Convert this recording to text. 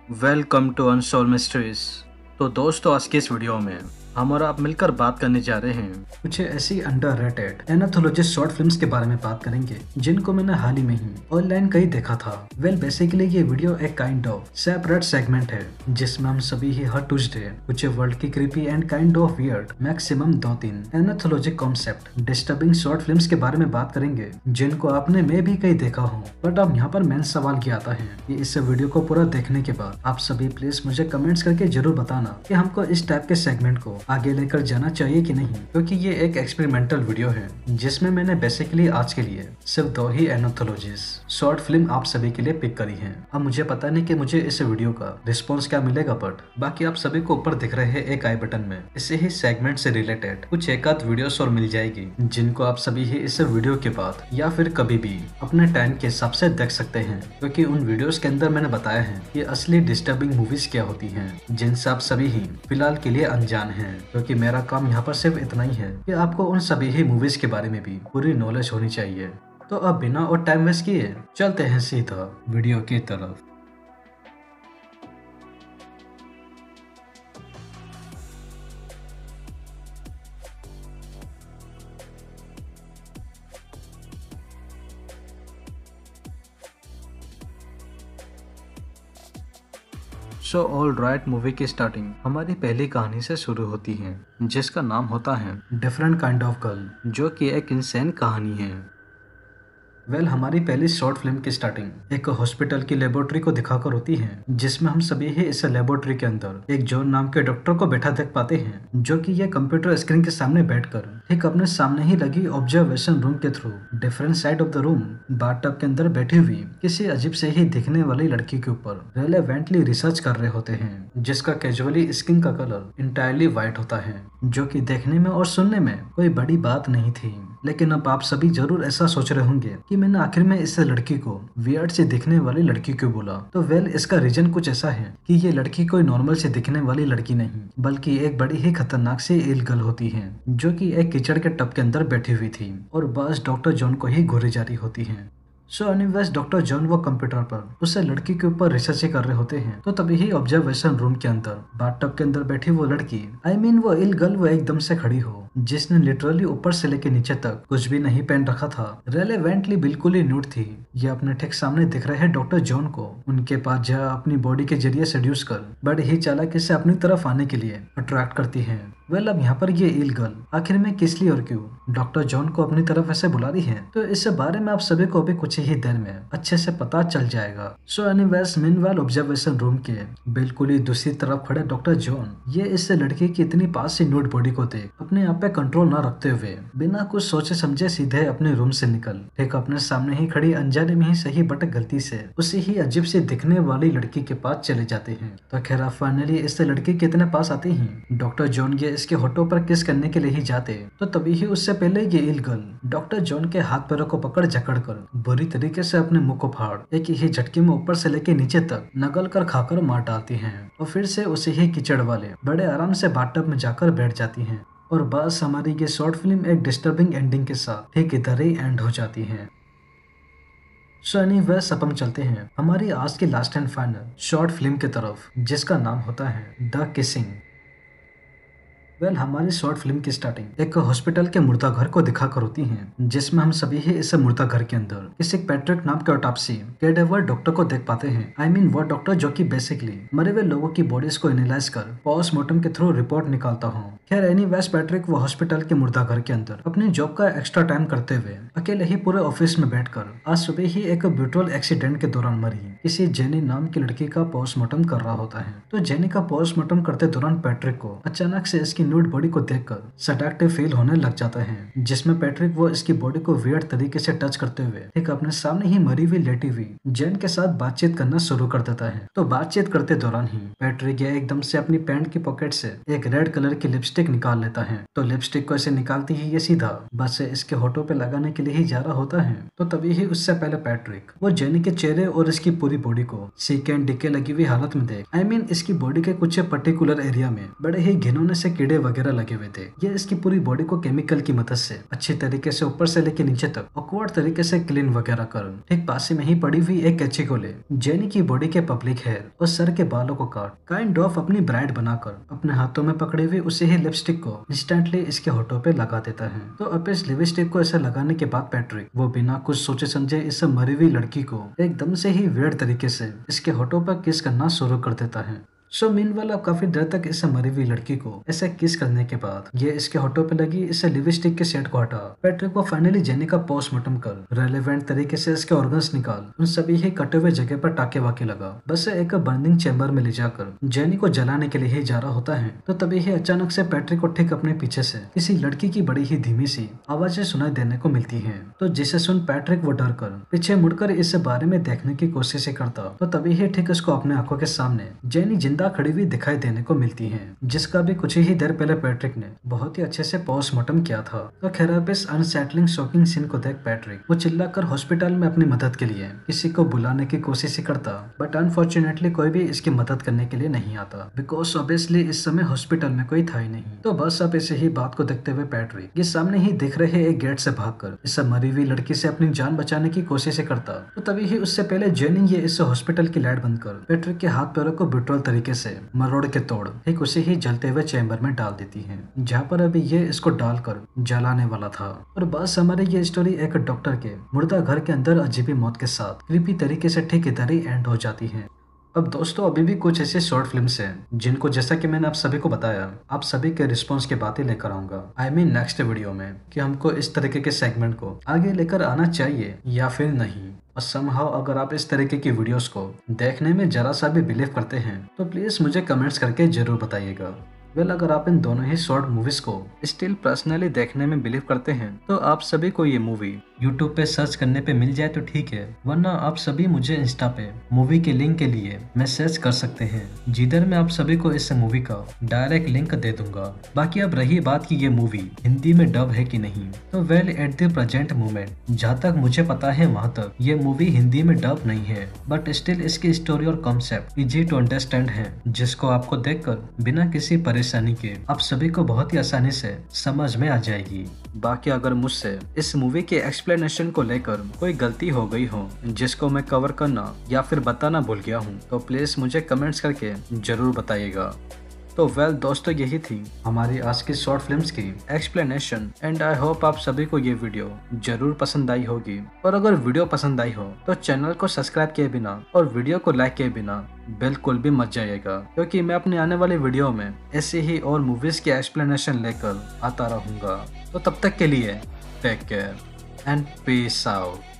Welcome to unsolved mysteries. तो दोस्तों, आज के इस वीडियो में हम और आप मिलकर बात करने जा रहे हैं कुछ ऐसी अंडररेटेड एनाथोलॉजिस्ट शॉर्ट फिल्म्स के बारे में बात करेंगे जिनको मैंने हाल ही में ही ऑनलाइन कहीं देखा था। बेसिकली ये वीडियो एक काइंड ऑफ सेपरेट सेगमेंट है जिसमें हम सभी ही हर ट्यूसडे कुछ वर्ल्ड की creepy and kind of weird maximum 2-3 anthologic concept disturbing short films के बारे में बात करेंगे जिनको आपने मैं भी कहीं देखा हो। बट अब यहाँ पर मेन सवाल ये आता है कि इस वीडियो को पूरा देखने के बाद आप सभी प्लीज मुझे कमेंट्स करके जरूर बताना कि हमको इस टाइप के सेगमेंट को आगे लेकर जाना चाहिए कि नहीं, क्योंकि ये एक एक्सपेरिमेंटल वीडियो है जिसमें मैंने बेसिकली आज के लिए सिर्फ 2 ही एनाथोलॉजीज शॉर्ट फिल्म आप सभी के लिए पिक करी हैं। अब मुझे पता नहीं कि मुझे इस वीडियो का रिस्पॉन्स क्या मिलेगा, बट बाकी आप सभी को ऊपर दिख रहे हैं एक आई बटन में इसी ही सेगमेंट से रिलेटेड कुछ एक आध वीडियोस और मिल जाएगी जिनको आप सभी ही इस वीडियो के बाद या फिर कभी भी अपने टाइम के हिसाब से देख सकते हैं, क्योंकि उन वीडियोस के अंदर मैंने बताया है कि असली डिस्टर्बिंग मूवीज क्या होती हैं जिनसे आप सभी ही फिलहाल के लिए अनजान हैं। क्योंकि मेरा काम यहाँ पर सिर्फ इतना ही है कि आपको उन सभी ही मूवीज के बारे में भी पूरी नॉलेज होनी चाहिए। तो अब बिना और टाइम वेस्ट किए चलते हैं सीधा वीडियो की तरफ। सो ऑल राइट, मूवी की स्टार्टिंग हमारी पहली कहानी से शुरू होती है जिसका नाम होता है डिफरेंट काइंड ऑफ गर्ल, जो कि एक इंसान कहानी है। हमारी पहली शॉर्ट फिल्म की स्टार्टिंग एक हॉस्पिटल की लेबोरेटरी को दिखाकर होती है जिसमें हम सभी ही इस लेबोरेटरी के अंदर एक जॉन नाम के डॉक्टर को बैठा देख पाते हैं, जो कि ये कंप्यूटर स्क्रीन के सामने बैठकर ठीक अपने सामने ही लगी ऑब्जर्वेशन रूम के through different side of the room bathtub के अंदर बैठी हुई किसी अजीब से ही दिखने वाली लड़की के ऊपर रेलेवेंटली रिसर्च कर रहे होते हैं, जिसका कैजुअली स्किन का कलर इंटायरली व्हाइट होता है, जो कि देखने में और सुनने में कोई बड़ी बात नहीं थी। लेकिन अब आप सभी जरूर ऐसा सोच रहे होंगे कि मैंने आखिर में इस लड़की को वियर्ड से दिखने वाली लड़की क्यों बोला। तो इसका रीजन कुछ ऐसा है कि ये लड़की कोई नॉर्मल से दिखने वाली लड़की नहीं बल्कि एक बड़ी ही खतरनाक सी एल गर्ल होती है, जो कि एक कीचड़ के टब के अंदर बैठी हुई थी और बस डॉक्टर जॉन को ही घूरी जा रही होती है। एनीवेज डॉक्टर जॉन वो कंप्यूटर पर उससे लड़की के ऊपर रिसर्च कर रहे होते हैं। तो तभी ही ऑब्जर्वेशन रूम के अंदर बाथटब के अंदर बैठी वो लड़की वो इल गर्ल वो एकदम से खड़ी हो, जिसने लिटरली ऊपर से लेके नीचे तक कुछ भी नहीं पहन रखा था, रेलेवेंटली बिल्कुल ही न्यूड थी। ये अपने ठीक सामने दिख रहे हैं डॉक्टर जॉन को उनके पास जा अपनी बॉडी के जरिए सेड्यूस कर बड़े ही चालाकी से अपनी तरफ आने के लिए अट्रैक्ट करती है। अब यहाँ पर ये इल गर्ल आखिर में किस लिए और क्यों डॉक्टर जॉन को अपनी तरफ ऐसे बुला रही है, तो इस बारे में आप सभी को अभी कुछ ही देर में अच्छे से पता चल जाएगा। एनीवेज मीनवाइल ऑब्जर्वेशन रूम के बिल्कुल ही दूसरी तरफ खड़े डॉक्टर जॉन ये इस लड़की की इतनी पास से न्यूड बॉडी को देख अपने आप पे कंट्रोल न रखते हुए बिना कुछ सोचे समझे सीधे अपने रूम से निकल ठीक अपने सामने ही खड़ी अनजाने में ही सही बट गलती से उसी ही अजीब से दिखने वाली लड़की के पास चले जाते हैं। तो खैर फाइनली इस लड़की के इतने पास आते ही डॉक्टर जॉन ये इसके होठों पर किस करने के लिए ही जाते, तो तभी ही उससे पहले ये इल गर्ल डॉक्टर जॉन के हाथ पैरों को पकड़ जकड़ कर बुरी तरीके से अपने मुंह को फाड़ एक ही झटके में ऊपर से लेके नीचे तक नगल कर खाकर मार डालती हैं और फिर से उसी ही कीचड़ वाले बड़े आराम से बाथटब में जाकर बैठ जाती हैं। और बस हमारी ये शॉर्ट फिल्म एक डिस्टर्बिंग एंडिंग के साथ ठीक इधर ही एंड हो जाती है। एनीवेज अब हम चलते हैं हमारी आज की last and final short film की तरफ जिसका नाम होता है द किसिंग। हमारी शॉर्ट फिल्म की स्टार्टिंग एक हॉस्पिटल के मुर्दा घर को दिखाकर होती है जिसमें हम सभी ही इस मुर्दा घर के अंदर किसी पैट्रिक नाम के ऑटोप्सी कैडेवर डॉक्टर को देख पाते हैं। वो डॉक्टर जो कि बेसिकली मरे हुए लोगों की बॉडीज को एनालाइज कर पोस्टमार्टम के थ्रू रिपोर्ट निकालता हूँ। खैर एनीवेज पैट्रिक वो हॉस्पिटल के मुर्दा घर के अंदर अपनी जॉब का एक्स्ट्रा टाइम करते हुए अकेले ही पूरे ऑफिस में बैठकर आज सुबह ही एक ब्रूटल एक्सीडेंट के दौरान मरी किसी जेनी नाम की लड़की का पोस्टमार्टम कर रहा होता है। तो जेनी का पोस्टमार्टम करते दौरान पैट्रिक को अचानक से इसकी न्यूड बॉडी को देखकर सडक्टिव फील होने लग जाता है, जिसमें पैट्रिक वो इसकी बॉडी को वियर्ड तरीके से टच करते हुए एक अपने सामने ही मरी हुई लेटी हुई जेन के साथ बातचीत करना शुरू कर देता है। तो बातचीत करते दौरान ही पैट्रिक ये एकदम से अपनी पैंट की पॉकेट से एक रेड कलर की लिपस्टिक निकाल लेता है। तो लिपस्टिक को ऐसे निकालती ही ये सीधा बस इसके होठों पे लगाने के लिए ही जा रहा होता है। तो तभी ही उससे पहले पैट्रिक वो जेनी के चेहरे और इसकी पूरी बॉडी को सीके एंड डिके लगी हुई हालत में देख इसकी बॉडी के कुछ पर्टिकुलर एरिया में बड़े ही घिनौने से कीड़े वगैरह लगे हुए थे। ये इसकी पूरी बॉडी को केमिकल की मदद से अच्छी तरीके से ऊपर से लेके नीचे तक ऑकवर्ड तरीके से क्लीन वगैरह कर ठीक पास में ही पड़ी हुई एक कैंची को ले जेनी की बॉडी के पब्लिक हेयर और सर के बालों को काट काइंड ऑफ अपनी ब्राइड बनाकर अपने हाथों में पकड़े हुए उसे ही लिपस्टिक को इंस्टेंटली इसके होठों पे लगा देता है। तो अब इस लिपस्टिक को ऐसे लगाने के बाद पैट्रिक वो बिना कुछ सोचे समझे इस मरी हुई लड़की को एकदम से ही वियर्ड तरीके से इसके होठों पर किस करना शुरू कर देता है। सो मीनवाइल अब काफी देर तक इस मरी हुई लड़की को ऐसे किस करने के बाद ये इसके होठों पे लगी इस लिपस्टिक के सेट को हटा पैट्रिक को फाइनली जेनी का पोस्टमार्टम कर रेलेवेंट तरीके से इसके ऑर्गन्स निकाल उन सभी ही कटे हुए जगह पर टाके वाके लगा बस एक बर्निंग चैम्बर में ले जाकर जेनी को जलाने के लिए ही जा रहा होता है। तो तभी ही अचानक से पैट्रिक को ठीक अपने पीछे से किसी लड़की की बड़ी ही धीमी सी आवाजें सुनाई देने को मिलती है। तो जिसे सुन पैट्रिक वो डर कर पीछे मुड़कर इस बारे में देखने की कोशिश करता तो तभी ही ठीक उसको अपने आंखों के सामने जेनी खड़ी हुई दिखाई देने को मिलती है जिसका भी कुछ ही देर पहले पैट्रिक ने बहुत ही अच्छे से पोस्टमार्टम किया था। तो खैर अब इस अनसेटलिंग शॉकिंग सीन को देख पैट्रिक वो चिल्लाकर हॉस्पिटल में अपनी मदद के लिए किसी को बुलाने की कोशिश करता बट अनफॉर्चुनेटली कोई भी इसकी मदद करने के लिए नहीं आता बिकॉज ऑब्वियसली इस समय हॉस्पिटल में कोई था ही नहीं। तो बस अब इसे ही बात को देखते हुए पैट्रिक ये सामने ही दिख रहे एक गेट से भागकर इस मरी हुई लड़की से अपनी जान बचाने की कोशिश करता। तो तभी ही उससे पहले जेनी ये इस हॉस्पिटल की लाइट बंद कर पैट्रिक के हाथ पैरों को ब्रूटल तरीके से मरोड़ के तोड़ ठीक उसे ही जलते हुए चैम्बर में डाल देती है जहाँ पर अभी ये इसको डालकर जलाने वाला था। और बस हमारी ये स्टोरी एक डॉक्टर के मुर्दा घर के अंदर अजीबी मौत के साथ क्रीपी तरीके से ठीक इधर ही एंड हो जाती है। अब दोस्तों अभी भी कुछ ऐसे शॉर्ट फिल्म्स हैं जिनको जैसा कि मैंने आप सभी को बताया आप सभी के रिस्पॉन्स की बातें लेकर आऊंगा नेक्स्ट वीडियो में कि हमको इस तरीके के सेगमेंट को आगे लेकर आना चाहिए या फिर नहीं। और समहाउ अगर आप इस तरीके की वीडियोस को देखने में जरा सा भी बिलीव करते हैं तो प्लीज मुझे कमेंट्स करके जरूर बताइएगा। अगर आप इन दोनों ही शॉर्ट मूवीज को स्टिल पर्सनली देखने में बिलीव करते हैं तो आप सभी को ये मूवी यूट्यूब पे सर्च करने पे मिल जाए तो ठीक है, वरना आप सभी मुझे इंस्टा पे मूवी के लिंक के लिए मैसेज कर सकते हैं जिधर मैं आप सभी को इस मूवी का डायरेक्ट लिंक दे दूंगा। बाकी अब रही बात की ये मूवी हिंदी में डब है कि नहीं, तो well at the present moment जहाँ तक मुझे पता है वहाँ तक ये मूवी हिंदी में डब नहीं है, बट स्टिल इसकी स्टोरी और कॉन्सेप्ट इजी टू अंडरस्टैंड है जिसको आपको देखकर बिना किसी परेशानी के आप सभी को बहुत ही आसानी से समझ में आ जाएगी। बाकी अगर मुझसे इस मूवी के एक्सप्लेनेशन को लेकर कोई गलती हो गई हो जिसको मैं कवर करना या फिर बताना भूल गया हूँ तो प्लीज मुझे कमेंट्स करके जरूर बताइएगा। तो वेल दोस्तों यही थी हमारी आज की शॉर्ट फिल्म्स की एक्सप्लेनेशन एंड आई होप आप सभी को ये वीडियो जरूर पसंद आई होगी। और अगर वीडियो पसंद आई हो तो चैनल को सब्सक्राइब किए बिना और वीडियो को लाइक किए बिना बिल्कुल भी मत जाइएगा, क्योंकि मैं अपने आने वाले वीडियो में ऐसे ही और मूवीज की एक्सप्लेनेशन लेकर आता रहूंगा। तो तब तक के लिए take care and peace out.